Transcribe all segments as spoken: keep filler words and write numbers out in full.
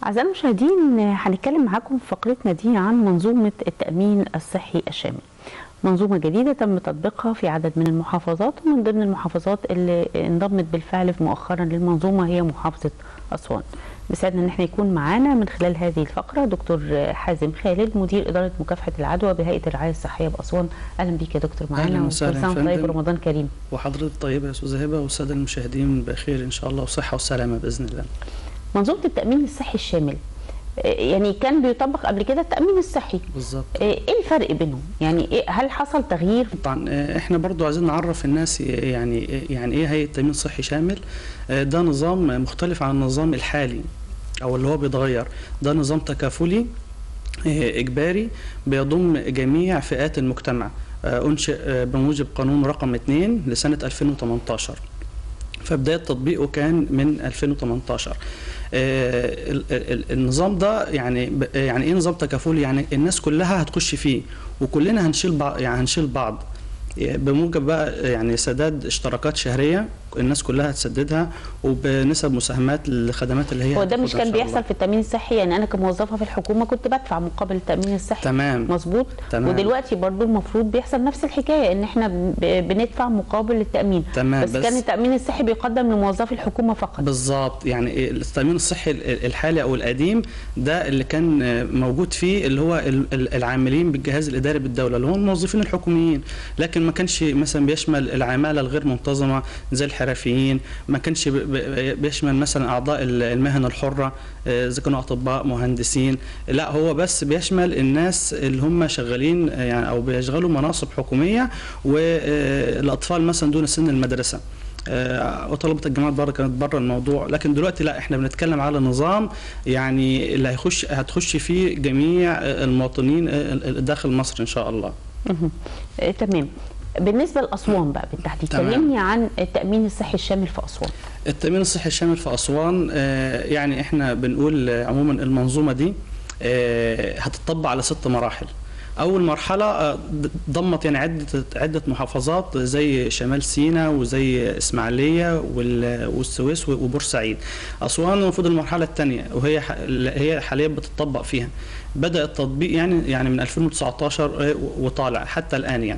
أعزائي المشاهدين، هنتكلم معاكم في فقرتنا دي عن منظومة التأمين الصحي الشامل. منظومة جديدة تم تطبيقها في عدد من المحافظات، ومن ضمن المحافظات اللي انضمت بالفعل مؤخرا للمنظومة هي محافظة أسوان. بيسعدنا ان احنا يكون معانا من خلال هذه الفقرة دكتور حازم خالد، مدير إدارة مكافحة العدوى بهيئة الرعاية الصحية بأسوان. أهلا بيك يا دكتور معانا. أهلا وسهلا يا فندم. طيب ورمضان كريم. وحضرتك طيبة يا أستاذة هبة، والسادة المشاهدين بخير إن شاء الله وصحة وسلامة بإذن الله. منظومة التأمين الصحي الشامل يعني كان بيطبق قبل كده التأمين الصحي بالظبط. ايه الفرق بينهم؟ يعني إيه، هل حصل تغيير؟ طبعا احنا برضو عايزين نعرف الناس يعني يعني ايه هيئة تأمين صحي شامل. ده نظام مختلف عن النظام الحالي او اللي هو بيتغير. ده نظام تكافلي اجباري بيضم جميع فئات المجتمع، انشئ بموجب قانون رقم اثنين لسنة ألفين وثمانية عشر، فبداية تطبيقه كان من ألفين وثمانية عشر. النظام ده يعني يعني ايه نظام تكافلي؟ يعني الناس كلها هتخش فيه وكلنا هنشيل بعض، يعني هنشيل بعض بموجب بقى يعني سداد اشتراكات شهريه الناس كلها هتسددها، وبنسب مساهمات للخدمات اللي هي هو ده مش كان بيحصل في التامين الصحي؟ يعني انا كموظفه في الحكومه كنت بدفع مقابل التامين الصحي. تمام مظبوط. تمام. ودلوقتي برضو المفروض بيحصل نفس الحكايه، ان احنا بندفع مقابل التامين. تمام. بس, بس كان التامين الصحي بيقدم لموظفي الحكومه فقط. بالظبط. يعني التامين الصحي الحالي او القديم ده اللي كان موجود فيه اللي هو العاملين بالجهاز الاداري بالدوله اللي هم الموظفين الحكوميين، لكن ما كانش مثلا بيشمل العماله الغير منتظمه زي الحرفيين، ما كانش بيشمل مثلا اعضاء المهن الحره اذا كانوا اطباء مهندسين، لا هو بس بيشمل الناس اللي هم شغالين يعني او بيشغلوا مناصب حكوميه، والاطفال مثلا دون سن المدرسه وطلبه الجامعات بره كانت بره الموضوع. لكن دلوقتي لا، احنا بنتكلم على نظام يعني اللي هيخش هتخش فيه جميع المواطنين داخل مصر ان شاء الله. اه تمام. بالنسبه لاسوان بقى بالتحديد، كلمني عن التامين الصحي الشامل في اسوان. التامين الصحي الشامل في اسوان يعني احنا بنقول عموما المنظومه دي هتطبق على ست مراحل. اول مرحله ضمت يعني عده عده محافظات زي شمال سيناء وزي اسماعيليه والسويس وبورسعيد. اسوان المفروض المرحله الثانيه وهي هي حاليا بتطبق فيها. بدأ التطبيق يعني يعني من ألفين وتسعة عشر وطالع حتى الآن. يعني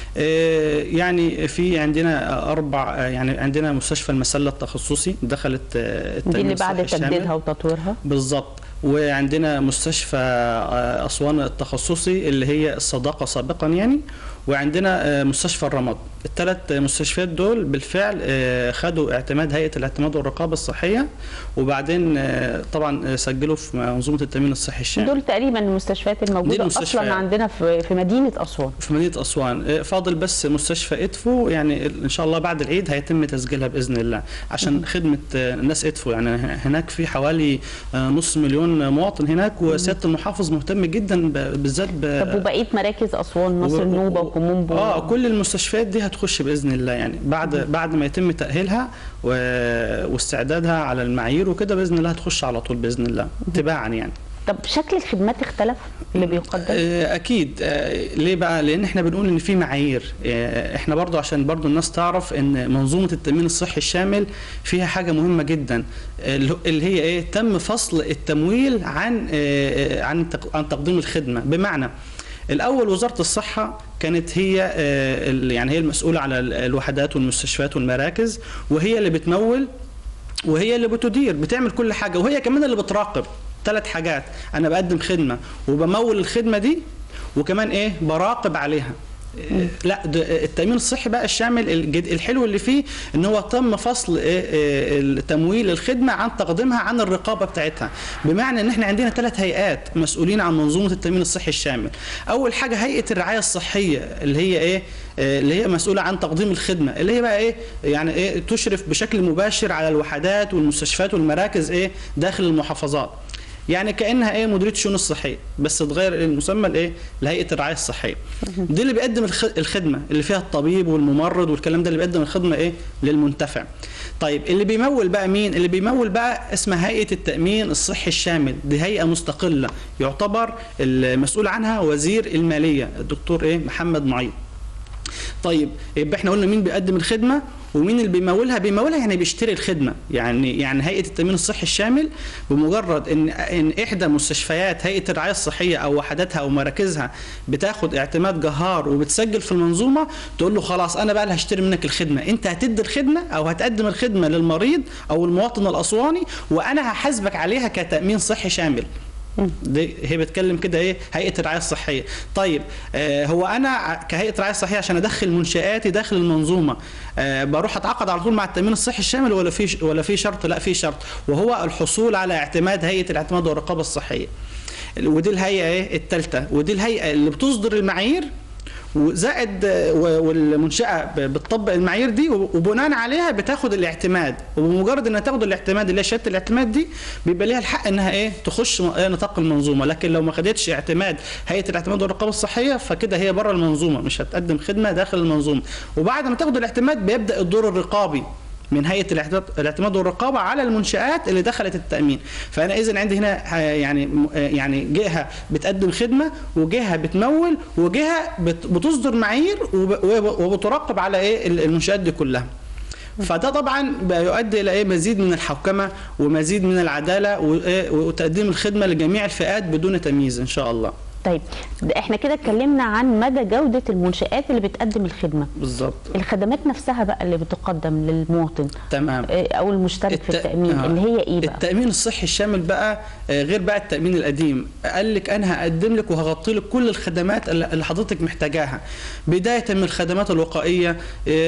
يعني في عندنا أربع، يعني عندنا مستشفى المسلة التخصصي دخلت التأمين دي اللي بعد تجديدها وتطويرها بالظبط، وعندنا مستشفى أسوان التخصصي اللي هي الصداقة سابقا يعني، وعندنا مستشفى الرمد. الثلاث مستشفيات دول بالفعل خدوا اعتماد هيئة الاعتماد والرقابة الصحية، وبعدين طبعا سجلوا في منظومة التأمين الصحي الشامل. دول تقريبا المستشفيات الموجودة المستشفى اصلا عندنا في في مدينة أسوان. في مدينة أسوان فاضل بس مستشفى إدفو، يعني إن شاء الله بعد العيد هيتم تسجيلها بإذن الله عشان خدمة الناس إدفو. يعني هناك في حوالي نص مليون مواطن هناك، وسيادة المحافظ مهتم جدا بالذات ب... طب وبقية مراكز أسوان، مصر النوبة وكومومبو؟ اه كل المستشفيات دي هتخش باذن الله، يعني بعد مم. بعد ما يتم تاهيلها و... واستعدادها على المعايير وكده باذن الله هتخش على طول باذن الله تباعا يعني. طب شكل الخدمات اختلف اللي بيقدم؟ اكيد. ليه بقى؟ لان احنا بنقول ان في معايير. احنا برضو عشان برضو الناس تعرف ان منظومه التامين الصحي الشامل فيها حاجه مهمه جدا اللي هي ايه؟ تم فصل التمويل عن عن عن تقديم الخدمه. بمعنى الأول وزارة الصحة كانت هي يعني هي المسؤولة على الوحدات والمستشفيات والمراكز، وهي اللي بتمول وهي اللي بتدير، بتعمل كل حاجة، وهي كمان اللي بتراقب. ثلاث حاجات: أنا بقدم خدمة وبمول الخدمة دي، وكمان إيه؟ براقب عليها. لا التأمين الصحي بقى الشامل الحلو اللي فيه ان هو تم فصل تمويل الخدمه عن تقديمها عن الرقابه بتاعتها. بمعنى ان احنا عندنا ثلاث هيئات مسؤولين عن منظومه التأمين الصحي الشامل. اول حاجه هيئه الرعايه الصحيه اللي هي ايه؟ اللي هي مسؤوله عن تقديم الخدمه، اللي هي بقى ايه؟ يعني ايه؟ تشرف بشكل مباشر على الوحدات والمستشفيات والمراكز ايه؟ داخل المحافظات. يعني كانها ايه؟ مديريه الشؤون الصحيه، بس تغير المسمى لايه؟ لهيئه الرعايه الصحيه. دي اللي بيقدم الخدمه اللي فيها الطبيب والممرض والكلام ده، اللي بيقدم الخدمه ايه؟ للمنتفع. طيب اللي بيمول بقى مين؟ اللي بيمول بقى اسمها هيئه التامين الصحي الشامل. دي هيئه مستقله يعتبر المسؤول عنها وزير الماليه الدكتور ايه؟ محمد معيط. طيب يبقى احنا قلنا مين بيقدم الخدمه ومين اللي بيمولها؟ بيمولها يعني بيشتري الخدمه. يعني يعني هيئه التامين الصحي الشامل بمجرد ان ان احدى مستشفيات هيئه الرعايه الصحيه او وحداتها او مراكزها بتاخد اعتماد جهار وبتسجل في المنظومه، تقول له خلاص انا بقى اللي هشتري منك الخدمه، انت هتدي الخدمه او هتقدم الخدمه للمريض او المواطن الاسواني وانا هحاسبك عليها كتامين صحي شامل. دي هي بتكلم كده ايه هيئه الرعايه الصحيه. طيب آه هو انا كهيئه رعايه صحيه عشان ادخل منشاتي داخل المنظومه آه بروح اتعاقد على طول مع التامين الصحي الشامل ولا في ولا في شرط؟ لا في شرط، وهو الحصول على اعتماد هيئه الاعتماد والرقابه الصحيه. ودي الهيئه ايه الثالثه، ودي الهيئه اللي بتصدر المعايير وزائد والمنشأة بتطبق المعايير دي وبناء عليها بتاخد الاعتماد، وبمجرد انها تاخد الاعتماد اللي هي شهاده الاعتماد دي بيبقى ليها الحق انها ايه تخش نطاق المنظومه. لكن لو ما خدتش اعتماد هيئه الاعتماد والرقابه الصحيه فكده هي بره المنظومه، مش هتقدم خدمه داخل المنظومه. وبعد ما تاخد الاعتماد بيبدا الدور الرقابي من هيئه الاعتماد والرقابه على المنشآت اللي دخلت التامين. فانا اذا عندي هنا يعني يعني جهه بتقدم خدمه وجهه بتمول وجهه بتصدر معايير وبتراقب على ايه المنشآت دي كلها. فده طبعا بيؤدي الى ايه مزيد من الحوكمه ومزيد من العداله وتقديم الخدمه لجميع الفئات بدون تمييز ان شاء الله. طيب احنا كده اتكلمنا عن مدى جودة المنشآت اللي بتقدم الخدمة. بالظبط. الخدمات نفسها بقى اللي بتقدم للمواطن تمام او المشترك الت... في التأمين آه. اللي هي ايه بقى؟ التأمين الصحي الشامل بقى غير بقى التأمين القديم. قال لك انا هقدم لك وهغطي لك كل الخدمات اللي حضرتك محتاجاها، بداية من الخدمات الوقائية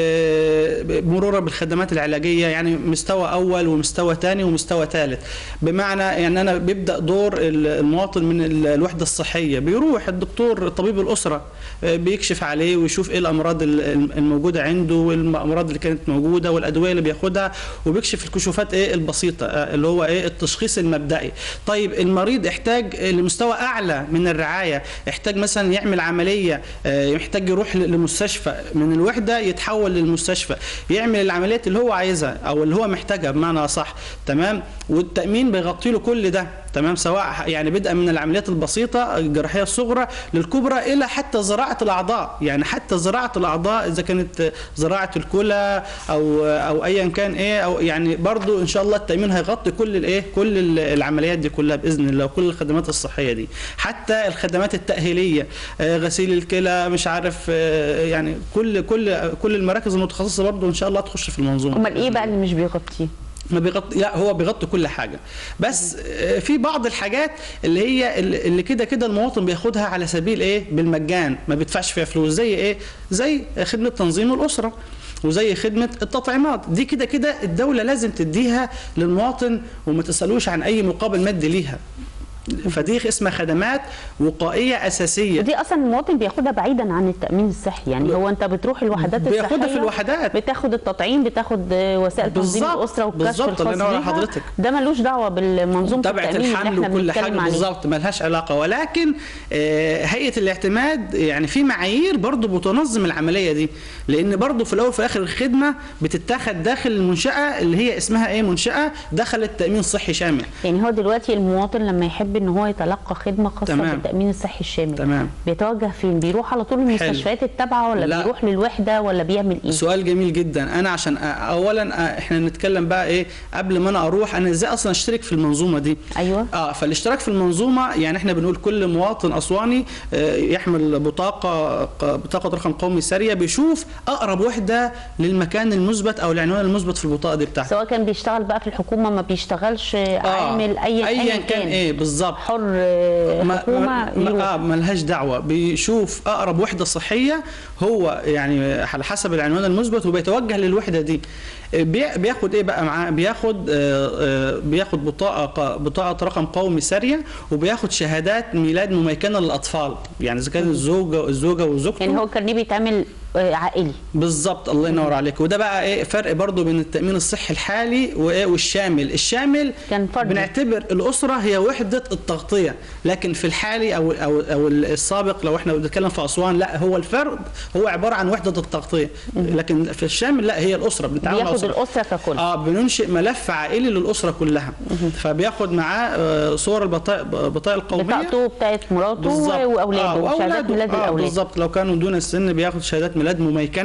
مرورا بالخدمات العلاجية، يعني مستوى اول ومستوى ثاني ومستوى ثالث. بمعنى يعني انا بيبدأ دور المواطن من الوحدة الصحية، بيروح الدكتور طبيب الأسرة بيكشف عليه ويشوف ايه الامراض الموجوده عنده والامراض اللي كانت موجوده والادويه اللي بياخدها، وبيكشف الكشوفات ايه البسيطه اللي هو ايه التشخيص المبدئي. طيب المريض يحتاج لمستوى اعلى من الرعايه، يحتاج مثلا يعمل عمليه، يحتاج يروح لمستشفى، من الوحده يتحول للمستشفى يعمل العمليات اللي هو عايزها او اللي هو محتاجها بمعنى صح. تمام. والتامين بيغطي له كل ده. تمام. سواء يعني بدءا من العمليات البسيطه الجراحيه الصغرى للكبرى الى حتى زراعه الاعضاء، يعني حتى زراعه الاعضاء اذا كانت زراعه الكلى او او ايا كان ايه، او يعني برضو ان شاء الله التامين هيغطي كل الايه كل العمليات دي كلها باذن الله، وكل الخدمات الصحيه دي، حتى الخدمات التاهيليه، غسيل الكلى، مش عارف يعني كل كل كل المراكز المتخصصه برضو ان شاء الله تخش في المنظومه. امال ايه بقى اللي مش بيغطيه؟ ما بيغطي، لا هو بيغطي كل حاجه، بس في بعض الحاجات اللي هي اللي كده كده المواطن بياخدها على سبيل ايه بالمجان، ما بيدفعش فيها فلوس، زي ايه؟ زي خدمه تنظيم الاسره وزي خدمه التطعيمات. دي كده كده الدوله لازم تديها للمواطن وما تسالوش عن اي مقابل مادي ليها. فدي اسمها خدمات وقائيه اساسيه، ودي اصلا المواطن بياخدها بعيدا عن التامين الصحي. يعني هو انت بتروح الوحدات الصحيه بياخدها في الوحدات، بتاخد التطعيم، بتاخد وسائل تنظيم الاسره والكشف الخاص بيها، ده ملوش دعوه بالمنظومه تبعة الحمل وكل حاجه بالظبط، ملهاش علاقه. ولكن هيئه الاعتماد يعني في معايير برضو بتنظم العمليه دي، لان برضو في الاول وفي الاخر الخدمه بتتاخد داخل المنشاه اللي هي اسمها ايه منشاه دخلت تامين صحي شامل. يعني هو دلوقتي المواطن لما يحب ان هو يتلقى خدمه خاصه تمام. بالتامين الصحي الشامل، تمام. بيتوجه فين؟ بيروح على طول المستشفيات التابعه ولا لا. بيروح للوحده ولا بيعمل ايه؟ سؤال جميل جدا. انا عشان اولا احنا نتكلم بقى ايه قبل ما انا اروح انا ازاي اصلا اشترك في المنظومه دي. ايوه. اه فالاشتراك في المنظومه يعني احنا بنقول كل مواطن اسواني يحمل بطاقه بطاقه رقم قومي ساريه، بيشوف اقرب وحده للمكان المثبت او العنوان المثبت في البطاقه دي بتاعته، سواء كان بيشتغل بقى في الحكومه ما بيشتغلش آه. عامل اي ايا كان, كان ايه بالظبط، حر حكومه ما اه ملهاش دعوه، بيشوف اقرب وحده صحيه هو يعني على حسب العنوان المثبت وبيتوجه للوحده دي. بياخد ايه بقى معاه؟ بياخد بياخد بطاقه بطاقه رقم قومي ساريه، وبياخد شهادات ميلاد مميكنه للاطفال، يعني اذا كان الزوجه الزوجه وزوجته، يعني هو الكارنيه بيتعمل عائلي بالظبط. الله ينور عليك. وده بقى ايه فرق برضو بين التامين الصحي الحالي وايه والشامل. الشامل كان فرد. بنعتبر الاسره هي وحده التغطيه، لكن في الحالي او او او السابق لو احنا بنتكلم في اسوان لا هو الفرد هو عباره عن وحده التغطيه، لكن في الشامل لا هي الاسره بنتعامل مع الاسره الاسره ككل. اه بننشئ ملف عائلي للاسره كلها. فبياخد معاه صور البطاقه البطاقه القوميه بطاقته بتاعت مراته واولاده، آه شهادات ميلاد آه الاولاد بالظبط. لو كانوا دون السن بياخد شهادات ميلاد مميكنه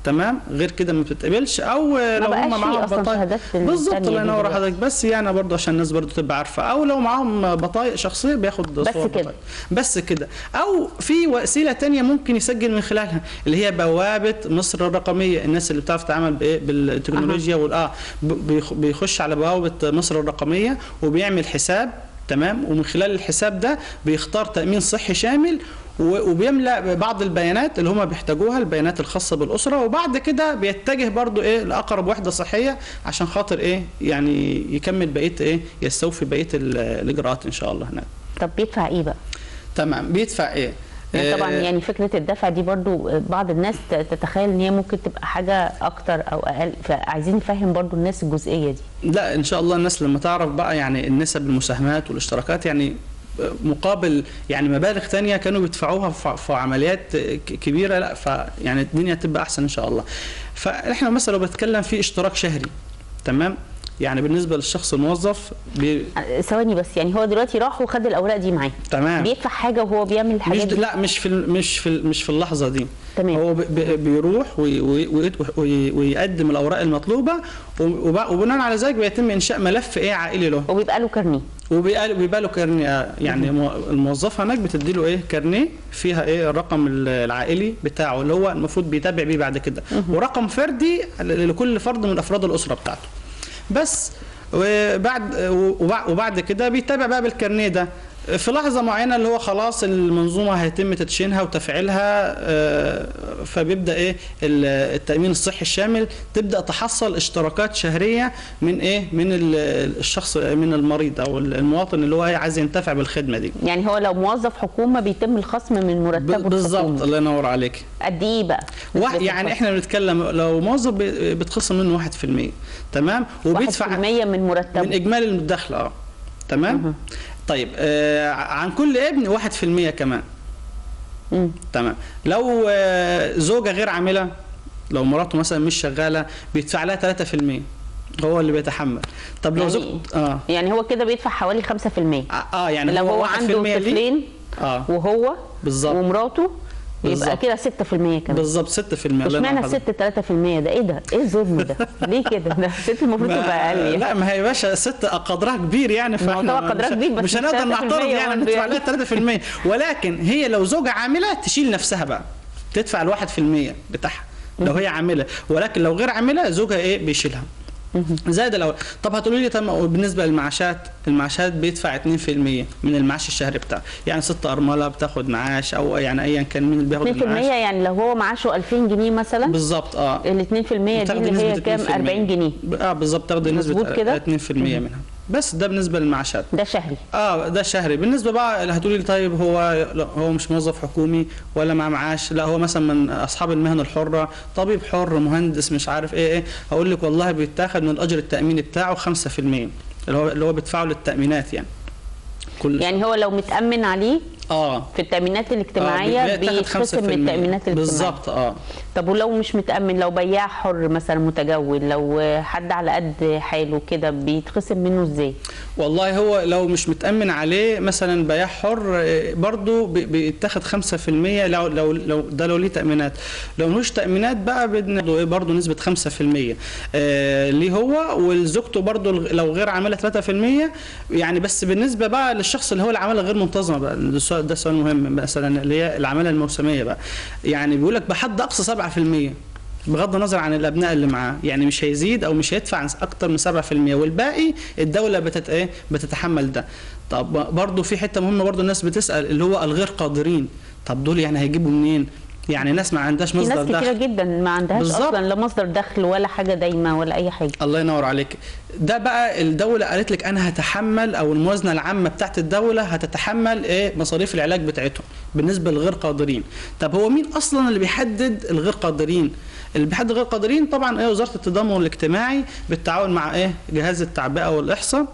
تمام، غير كده ما بتتقبلش. او لو هم معاهم بطايق بالظبط، الله ينور حضرتك، بس يعني برضه عشان الناس برضه تبقى عارفه، او لو معاهم بطايق شخصيه بياخد بس صور كده بطايق. بس كده. او في وسيله ثانيه ممكن يسجل من خلالها، اللي هي بوابه مصر الرقميه. الناس اللي بتعرف تتعامل بايه بالتكنولوجيا وال اه بيخش على بوابه مصر الرقميه وبيعمل حساب، تمام، ومن خلال الحساب ده بيختار تأمين صحي شامل وبيملأ بعض البيانات اللي هم بيحتاجوها، البيانات الخاصة بالأسرة، وبعد كده بيتجه برضو ايه لأقرب وحدة صحية عشان خاطر ايه يعني يكمل بقية ايه يستوفي بقية الإجراءات إن شاء الله هناك. طب بيدفع ايه بقى؟ تمام، بيدفع ايه؟ يعني طبعا يعني فكره الدفع دي برضو بعض الناس تتخيل ان هي ممكن تبقى حاجه اكتر او اقل، فعايزين نفهم برضو الناس الجزئيه دي. لا ان شاء الله الناس لما تعرف بقى يعني النسب المساهمات والاشتراكات، يعني مقابل يعني مبالغ ثانيه كانوا بيدفعوها في عمليات كبيره، لا فيعني الدنيا تبقى احسن ان شاء الله. فاحنا مثلا لو بتكلم في اشتراك شهري، تمام، يعني بالنسبه للشخص الموظف بي... ثواني بس، يعني هو دلوقتي راح وخد الاوراق دي معاه، تمام، بيدفع حاجه وهو بيعمل الحاجات دي؟ لا مش في مش في مش في اللحظه دي، تمام، هو بي بيروح وي وي وي ويقدم الاوراق المطلوبه، وبناء على ذلك بيتم انشاء ملف ايه عائلي له، وبيبقى له كارنيه، وبيبقى له كارنيه. يعني الموظفه هناك بتدي له ايه كارنيه فيها ايه الرقم العائلي بتاعه اللي هو المفروض بيتابع بيه بعد كده، ورقم فردي لكل فرد من افراد الاسره بتاعته. بس وبعد وبعد كده بيتابع بقى بالكارنيه ده في لحظه معينه اللي هو خلاص المنظومه هيتم تدشينها وتفعيلها، فبيبدا ايه التامين الصحي الشامل تبدا تحصل اشتراكات شهريه من ايه من الشخص من المريض او المواطن اللي هو عايز ينتفع بالخدمه دي. يعني هو لو موظف حكومه بيتم الخصم من مرتبه بالظبط، الله ينور عليك. قد ايه بقى؟ يعني احنا بنتكلم لو موظف بيتخصم منه واحد في المية، تمام، وبيدفع واحد في المية من مرتبه من اجمالي الدخل. اه تمام. مه. طيب آه عن كل ابن واحد في المية كمان. مم. تمام. لو آه زوجة غير عاملة، لو مراته مثلا مش شغالة بيدفع لها ثلاثة في المية، هو اللي بيتحمل. طب لو يعني زوج اه يعني هو كده بيدفع حوالي خمسة في المية. اه يعني لو هو, هو عنده طفلين اه وهو بالظبط ومراته يبقى كده ستة في المية كمان. بالظبط ستة في المية. اشمعنى الست ثلاثة في المية ده؟ ايه ده؟ ايه الظلم ده؟ ليه كده؟ ده الست المفروض تبقى اقل يعني. لا ما هي يا باشا الست قدرها كبير يعني، فاحنا قدرها كبير بس مش هنقدر نعترض يعني ندفع لها ثلاثة في المية، ولكن هي لو زوجة عاملة تشيل نفسها بقى تدفع الواحد في المية بتاعها لو هي عاملة، ولكن لو غير عاملة زوجها ايه بيشيلها. زائد الاول. طب هتقولوا لي طب بالنسبه للمعاشات، المعاشات بيدفع اتنين في المية من المعاش الشهري بتاعه، يعني ست ارمله بتاخد معاش او يعني ايا كان مين اللي بياخد المعاش اتنين في المية. يعني لو هو معاشه ألفين جنيه مثلا بالظبط اه ال اتنين في المية دي اللي هي كام؟ أربعين جنيه. اه بالظبط، تاخد نسبه اتنين في المية منها. بس ده بالنسبه للمعاشات، ده شهري. اه ده شهري. بالنسبه بقى هتقولي لي طيب هو لا هو مش موظف حكومي ولا مع معاش، لا هو مثلا من اصحاب المهن الحره، طبيب حر، مهندس، مش عارف ايه ايه، هقول لك والله بيتاخد من الاجر التاميني بتاعه خمسة في المية اللي هو اللي هو بيدفعه للتامينات يعني. كل يعني هو لو متامن عليه اه في التامينات الاجتماعيه آه بيتخصم من التامينات الاجتماعيه بالظبط. اه طب ولو مش متامن، لو بياع حر مثلا متجول، لو حد على قد حاله كده بيتخصم منه ازاي؟ والله هو لو مش متامن عليه مثلا بياع حر برضه بيتاخد خمسة في المية لو لو لو ده لو ليه تامينات، لو ملوش تامينات بقى برضه نسبه خمسة في المية آه ليه هو، وزوجته برضه لو غير عامله ثلاثة في المية يعني. بس بالنسبه بقى للشخص اللي هو العماله غير منتظمه بقى، ده سؤال مهم، مثلا اللي هي العماله الموسميه بقى، يعني بيقول لك بحد اقصى سبعة في المية بغض النظر عن الابناء اللي معاه، يعني مش هيزيد او مش هيدفع اكتر من سبعة في المية، والباقي الدوله بتت ايه بتتحمل ده. طب برضه في حته مهمه برضه الناس بتسال اللي هو الغير قادرين، طب دول يعني هيجيبوا منين؟ يعني ناس ما عندهاش مصدر دخل، في ناس كتيره جدا ما عندهاش بالزبط. اصلا لا مصدر دخل ولا حاجه دايمه ولا اي حاجه. الله ينور عليك. ده بقى الدوله قالت لك انا هتحمل، او الموازنه العامه بتاعت الدوله هتتحمل ايه مصاريف العلاج بتاعتهم بالنسبه للغير قادرين. طب هو مين اصلا اللي بيحدد الغير قادرين؟ اللي بيحدد الغير قادرين طبعا ايه وزاره التضامن الاجتماعي بالتعاون مع ايه جهاز التعبئه والاحصاء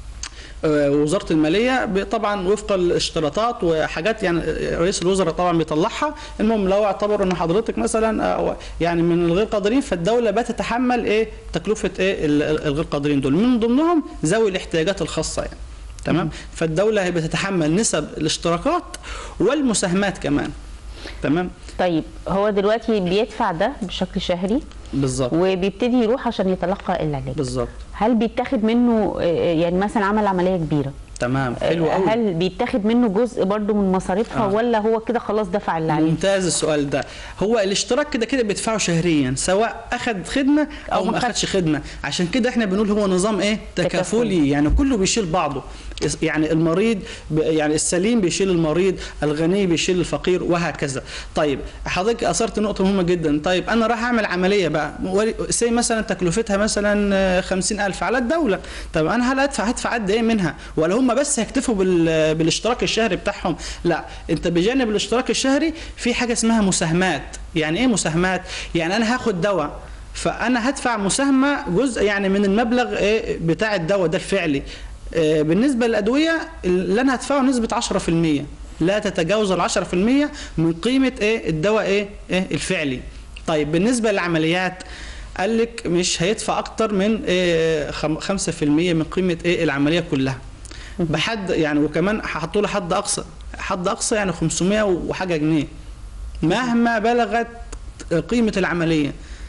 ووزاره الماليه طبعا وفق الاشتراطات وحاجات يعني رئيس الوزراء طبعا بيطلعها. المهم لو اعتبر ان حضرتك مثلا يعني من الغير قادرين، فالدوله بتتحمل ايه تكلفه ايه الغير قادرين دول، من ضمنهم ذوي الاحتياجات الخاصه يعني. تمام. فالدوله هي بتتحمل نسب الاشتراكات والمساهمات كمان. تمام. طيب هو دلوقتي بيدفع ده بشكل شهري بالظبط، وبيبتدي يروح عشان يتلقى العلاج. بالظبط. هل بيتاخد منه يعني مثلا عمل عمليه كبيره؟ تمام، حلو قوي. هل بيتاخد منه جزء برضو من مصاريفها آه. ولا هو كده خلاص دفع اللي عليه؟ ممتاز السؤال ده. هو الاشتراك كده كده بيدفعه شهريا سواء اخذ خدمه او, أو ما اخذش خدمه، عشان كده احنا بنقول هو نظام ايه؟ تكافلي، يعني كله بيشيل بعضه، يعني المريض يعني السليم بيشيل المريض، الغني بيشيل الفقير وهكذا. طيب حضرتك اثرت نقطه مهمه جدا. طيب انا راح اعمل عمليه بقى سي مثلا تكلفتها مثلا خمسين ألف على الدوله، طب انا هل هدفع هدفع قد ايه منها؟ ولا هم بس هيكتفوا بالاشتراك الشهري بتاعهم؟ لا، انت بجانب الاشتراك الشهري في حاجه اسمها مساهمات. يعني ايه مساهمات؟ يعني انا هاخد دواء فانا هدفع مساهمه جزء يعني من المبلغ ايه بتاع الدواء ده الفعلي. بالنسبه للادويه اللي انا هدفعه نسبه عشرة في المية لا تتجاوز ال عشرة في المية من قيمه ايه الدواء ايه, إيه الفعلي. طيب بالنسبه للعمليات قال لك مش هيدفع اكتر من إيه خمسة في المية من قيمه ايه العمليه كلها بحد يعني، وكمان حطوا له حد اقصى، حد اقصى يعني خمسمائة وحاجه جنيه مهما بلغت قيمه العمليه،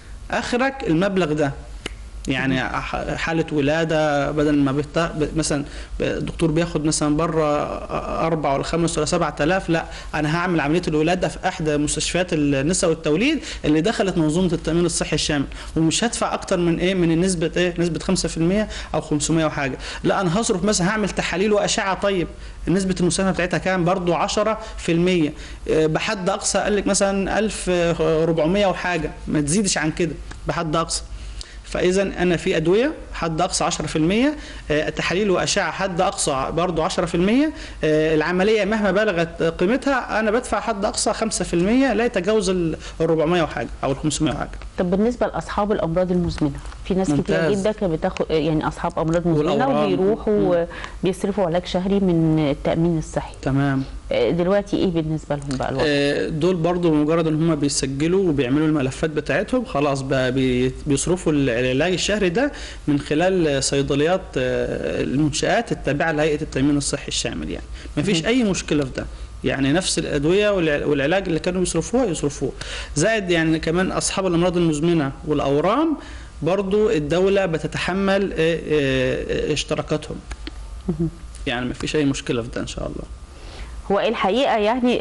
اخرك المبلغ ده. يعني حاله ولاده بدل ما بيت... مثلا الدكتور بياخد مثلا بره أربعة ولا خمس ولا سبعة آلاف، لا انا هعمل عمليه الولاده في احدى مستشفيات النساء والتوليد اللي دخلت منظومه التامين الصحي الشامل، ومش هدفع اكتر من ايه من النسبه ايه نسبه خمسة في المية او خمسمائة وحاجه، لا انا هصرف مثلا هعمل تحاليل واشعه. طيب نسبه المساهمه بتاعتها كام؟ برضه عشرة في المية بحد اقصى. قال لك مثلا ألف وأربعمائة وحاجه، ما تزيدش عن كده بحد اقصى. فاذا انا في ادويه حد اقصى عشرة في المية، تحاليل واشعه حد اقصى برضه عشرة في المية، العمليه مهما بلغت قيمتها انا بدفع حد اقصى خمسة في المية لا يتجاوز ال أربعمائة وحاجه او ال خمسمائة وحاجه. طب بالنسبه لاصحاب الامراض المزمنه، في ناس كتير جدا كانت بتاخد يعني اصحاب امراض مزمنه وبيروحوا بيصرفوا علاج شهري من التامين الصحي. تمام. دلوقتي ايه بالنسبه لهم بقى الوضع؟ دول برضو بمجرد ان هم بيسجلوا وبيعملوا الملفات بتاعتهم خلاص بقى بيصرفوا العلاج الشهري ده من خلال صيدليات المنشآت التابعه لهيئه التامين الصحي الشامل. يعني ما فيش اي مشكله في ده، يعني نفس الادويه والعلاج اللي كانوا يصرفوها يصرفوه. زائد يعني كمان اصحاب الامراض المزمنه والاورام برضو الدوله بتتحمل اشتراكاتهم، يعني ما فيش اي مشكله في ده ان شاء الله. هو الحقيقه يعني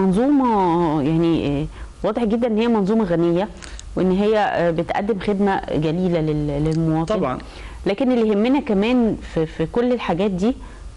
المنظومه يعني واضح جدا ان هي منظومه غنيه وان هي بتقدم خدمه جليله للمواطن طبعا، لكن اللي يهمنا كمان في, في كل الحاجات دي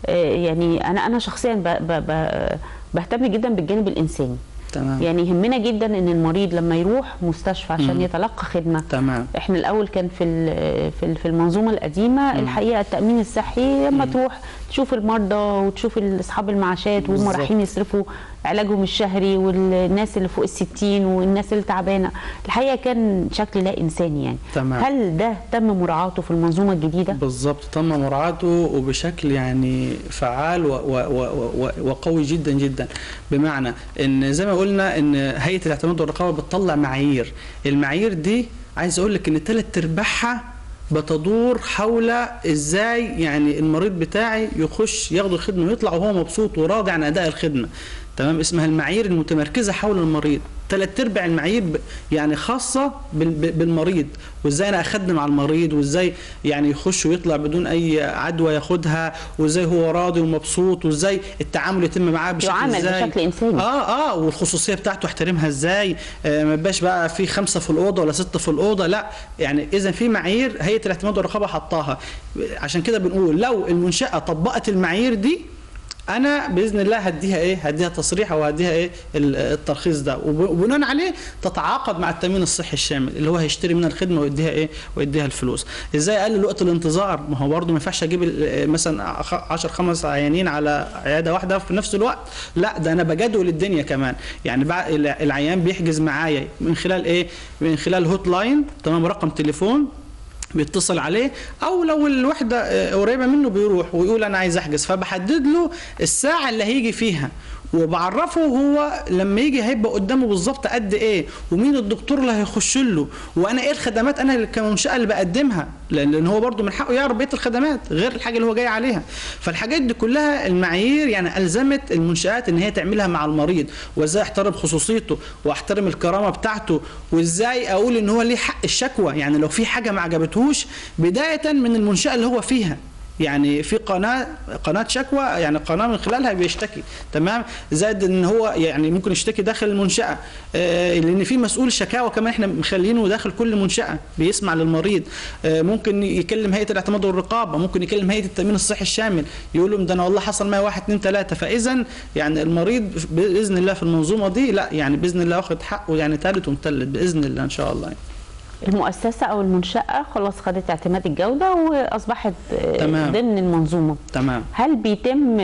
يعني انا انا شخصيا ب ب بهتم جدا بالجانب الانساني. تمام. يعني يهمنا جدا ان المريض لما يروح مستشفى عشان مم. يتلقى خدمه. تمام. احنا الاول كان في في في المنظومه القديمه مم. الحقيقه التامين الصحي لما مم. تروح تشوف المرضى وتشوف اصحاب المعاشات وهم رايحين يصرفوا علاجهم الشهري والناس اللي فوق الستين والناس اللي تعبانه، الحقيقه كان شكل لا انساني يعني. تمام. هل ده تم مراعاته في المنظومه الجديده؟ بالظبط، تم مراعاته وبشكل يعني فعال و و و وقوي جدا جدا، بمعنى ان زي ما قلنا ان هيئه الاعتماد والرقابه بتطلع معايير، المعايير دي عايز اقول لك ان ثلاث ارباعها بتدور حول ازاي يعني المريض بتاعي يخش ياخد الخدمه ويطلع وهو مبسوط وراضي عن اداء الخدمه. تمام. اسمها المعايير المتمركزه حول المريض. ثلاث ارباع المعايير يعني خاصه بالمريض، وازاي انا اخدم على المريض، وازاي يعني يخش ويطلع بدون اي عدوى ياخدها، وازاي هو راضي ومبسوط، وازاي التعامل يتم معاه بشكل يعامل ازاي بشكل انساني. اه اه والخصوصيه بتاعته احترمها ازاي، آه ما يبقاش بقى في خمسه في الاوضه ولا سته في الاوضه، لا يعني اذا في معايير هيئه الاعتماد والرقابه حطاها. عشان كده بنقول لو المنشاه طبقت المعايير دي انا باذن الله هديها ايه هديها تصريح او هديها ايه الترخيص ده، وبناء عليه تتعاقد مع التامين الصحي الشامل اللي هو هيشتري منها الخدمه ويديها ايه ويديها الفلوس. ازاي اقلل وقت الانتظار؟ ما هو برضه ما ينفعش اجيب مثلا عشرة خمس عيانين على عياده واحده في نفس الوقت، لا ده انا بجدول الدنيا كمان. يعني العيان بيحجز معايا من خلال ايه من خلال هوت لاين، تمام، رقم تليفون بيتصل عليه، او لو الوحده قريبه منه بيروح ويقول انا عايز احجز، فبحدد له الساعه اللي هيجي فيها وبعرفه هو لما يجي هيبقى قدامه بالظبط قد ايه، ومين الدكتور اللي هيخش له، وانا ايه الخدمات انا كمنشاه اللي بقدمها، لان هو برده من حقه يعرف بقيه الخدمات غير الحاجه اللي هو جاي عليها. فالحاجات دي كلها المعايير يعني الزمت المنشات ان هي تعملها مع المريض، وازاي احترم خصوصيته واحترم الكرامه بتاعته، وازاي اقول ان هو ليه حق الشكوى، يعني لو في حاجه ما عجبتهوش بدايه من المنشاه اللي هو فيها. يعني في قناه قناه شكوى، يعني قناه من خلالها بيشتكي، تمام. زائد ان هو يعني ممكن يشتكي داخل المنشاه، آه لان في مسؤول شكاوى كمان احنا مخلينه داخل كل منشاه بيسمع للمريض. آه ممكن يكلم هيئه الاعتماد والرقابه، ممكن يكلم هيئه التامين الصحي الشامل يقول لهم ده انا والله حصل معايا واحد اتنين تلاته. فاذا يعني المريض باذن الله في المنظومه دي لا يعني باذن الله واخد حقه يعني ثالث ومثلث باذن الله ان شاء الله يعني. المؤسسة أو المنشأة خلاص خدت اعتماد الجودة وأصبحت تمام. ضمن المنظومة. تمام. هل بيتم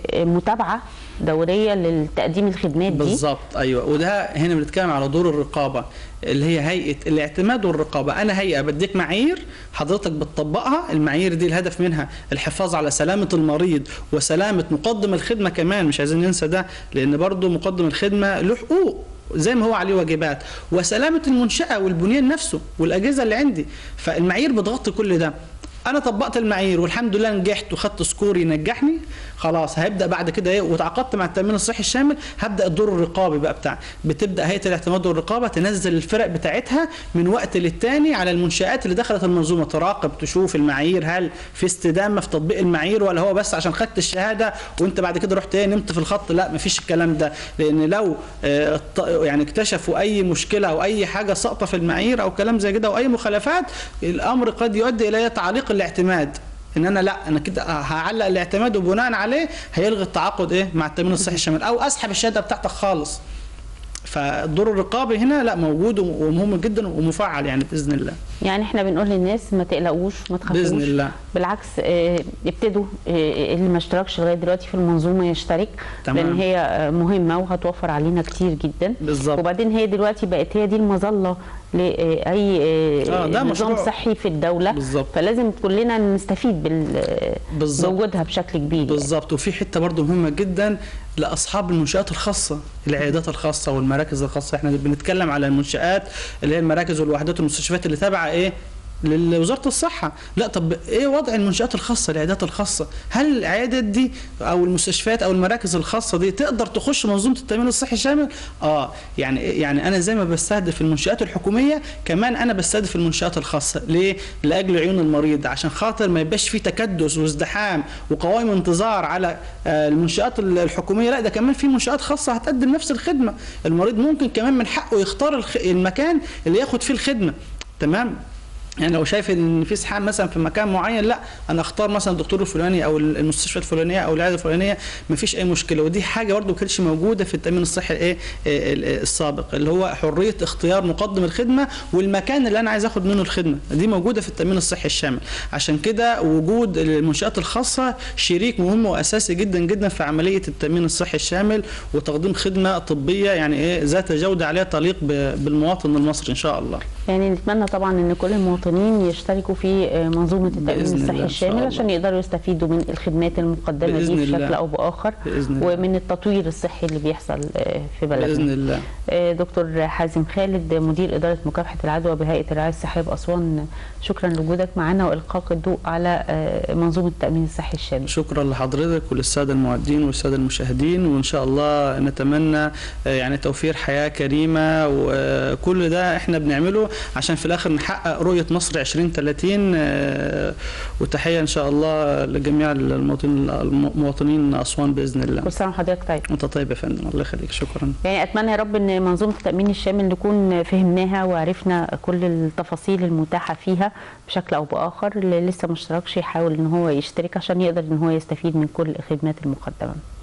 متابعة دورية لتقديم الخدمات دي؟ بالظبط، أيوة. وده هنا بنتكلم على دور الرقابة اللي هي هيئة الاعتماد والرقابة. أنا هيئة بديك معايير حضرتك بتطبقها، المعايير دي الهدف منها الحفاظ على سلامة المريض وسلامة مقدم الخدمة كمان، مش عايزين ننسى ده، لأن برضو مقدم الخدمة له حقوق زي ما هو عليه واجبات، وسلامة المنشأة والبنيان نفسه والأجهزة اللي عندي. فالمعايير بتغطي كل ده. أنا طبقت المعايير والحمد لله نجحت وخدت سكور ينجحني، خلاص هيبدأ بعد كده إيه، وتعاقدت مع التأمين الصحي الشامل، هبدأ الدور الرقابي بقى بتاع بتبدأ هيئة الاعتماد والرقابة تنزل الفرق بتاعتها من وقت للتاني على المنشآت اللي دخلت المنظومة، تراقب تشوف المعايير هل في استدامة في تطبيق المعايير، ولا هو بس عشان خدت الشهادة وأنت بعد كده رحت إيه نمت في الخط. لا مفيش الكلام ده، لأن لو آه يعني اكتشفوا أي مشكلة أو أي حاجة ساقطة في المعايير أو كلام زي كده أو أي مخالفات، الأمر قد يؤدي إلى تعليق الاعتماد، ان انا لا انا كده هعلق الاعتماد وبناء عليه هيلغي التعاقد ايه مع التامين الصحي الشامل او اسحب الشهاده بتاعتك خالص. فالدور الرقابي هنا لا موجود ومهم جدا ومفعل يعني باذن الله. يعني احنا بنقول للناس ما تقلقوش ما تخافوش باذن الله، بالعكس اه ابتدوا اه اللي ما اشتركش لغايه دلوقتي في المنظومه يشترك. تمام. لان هي مهمه وهتوفر علينا كتير جدا. بالظبط. وبعدين هي دلوقتي بقت هي دي المظله لاي اه نظام مشروع صحي في الدوله. بالظبط. فلازم كلنا نستفيد بوجودها بشكل كبير. بالظبط يعني. وفي حته برضو مهمه جدا لاصحاب المنشات الخاصه، العيادات الخاصه والمراكز الخاصه. احنا بنتكلم على المنشات اللي هي المراكز والوحدات والمستشفيات اللي تابعه ايه لوزاره الصحه. لا طب ايه وضع المنشات الخاصه العيادات الخاصه؟ هل العيادات دي او المستشفيات او المراكز الخاصه دي تقدر تخش منظومه التامين الصحي الشامل؟ اه يعني يعني انا زي ما بستهدف المنشات الحكوميه كمان انا بستهدف المنشات الخاصه. ليه؟ لاجل عيون المريض، عشان خاطر ما يبقاش في تكدس وازدحام وقوائم انتظار على آه المنشات الحكوميه. لا ده كمان في منشات خاصه هتقدم نفس الخدمه. المريض ممكن كمان من حقه يختار المكان اللي ياخد فيه الخدمه. تمام. يعني لو شايف ان في ازدحام مثلا في مكان معين، لا انا اختار مثلا الدكتور الفلاني او المستشفى الفلانيه او العياده الفلانيه، مفيش اي مشكله. ودي حاجه برده ما كانتش موجوده في التامين الصحي الايه السابق، اللي هو حريه اختيار مقدم الخدمه والمكان اللي انا عايز اخد منه الخدمه، دي موجوده في التامين الصحي الشامل. عشان كده وجود المنشات الخاصه شريك مهم واساسي جدا جدا في عمليه التامين الصحي الشامل وتقديم خدمه طبيه يعني ايه ذات جوده عليها تليق بالمواطن المصري ان شاء الله. يعني نتمنى طبعا ان كل المواطنين يشتركوا في منظومه التامين الصحي الشامل عشان يقدروا يستفيدوا من الخدمات المقدمه دي بشكل الله. او باخر، ومن التطوير الصحي اللي بيحصل في بلدنا باذن الله. دكتور حازم خالد مدير اداره مكافحه العدوى بهيئه الرعايه الصحيه باسوان، شكرا لوجودك معنا والقاك الضوء على منظومه التامين الصحي الشامل. شكرا لحضرتك وللساده المعدين والساده المشاهدين، وان شاء الله نتمنى يعني توفير حياه كريمه، وكل ده احنا بنعمله عشان في الاخر نحقق رؤيه مصر عشرين ثلاثين. وتحيه ان شاء الله لجميع المواطنين المواطنين اسوان باذن الله. كل سنه وحضرتك طيب. انت طيب يا فندم، الله يخليك. شكرا. يعني اتمنى يا رب ان منظومه التامين الشامل نكون فهمناها وعرفنا كل التفاصيل المتاحه فيها بشكل او باخر. اللي لسه ما اشتركش يحاول ان هو يشترك عشان يقدر ان هو يستفيد من كل الخدمات المقدمه.